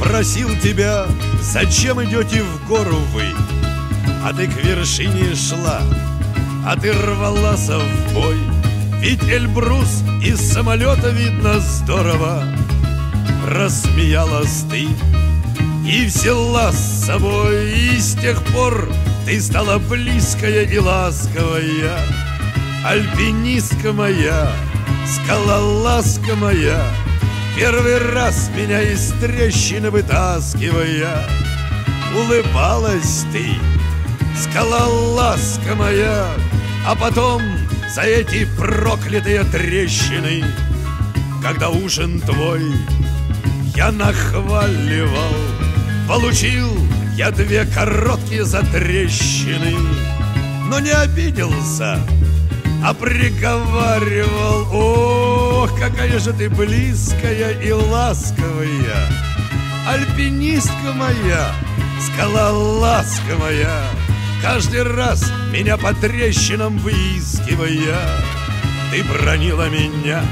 Спросил тебя, зачем идете в гору вы? А ты к вершине шла, а ты рвалась в бой. Ведь Эльбрус из самолета видно здорово. Рассмеялась ты и взяла с собой. И с тех пор ты стала близкая и ласковая. Альпинистка моя, скалолазка моя, первый раз меня из трещины вытаскивая. Улыбалась ты, скалолазка моя, а потом за эти проклятые трещины, когда ужин твой я нахваливал, получил я 2 короткие затрещины. Но не обиделся, а приговаривал: ох, какая же ты близкая и ласковая, альпинистка моя, скалолазка моя, каждый раз меня по трещинам выискивая. Ты бронила меня,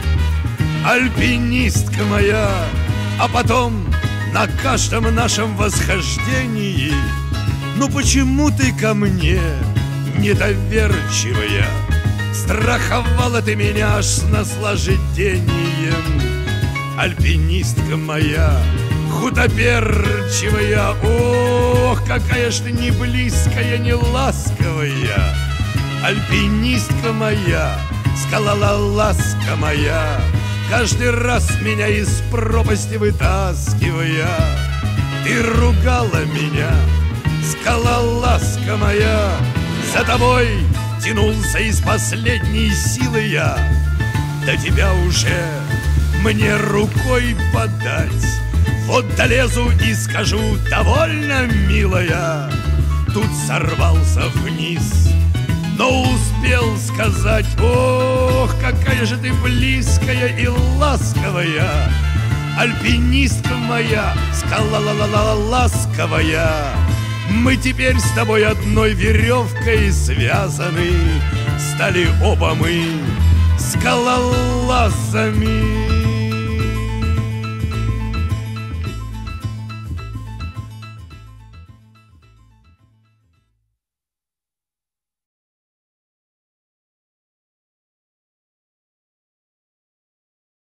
альпинистка моя, а потом на каждом нашем восхождении: ну почему ты ко мне недоверчивая? Страховала ты меня аж с наслаждением. Альпинистка моя, худоперчивая, ох, какая ж ты не близкая, не ласковая. Альпинистка моя, скалолазка моя, каждый раз меня из пропасти вытаскивая. Ты ругала меня, скалолазка моя, за тобой тянулся из последней силы я. До тебя уже мне рукой подать. Вот долезу и скажу: довольно, милая. Тут сорвался вниз, но успел сказать: ох, какая же ты близкая и ласковая, альпинистка моя, скалолазковая. Мы теперь с тобой одной веревкой связаны, стали оба мы скалолазами.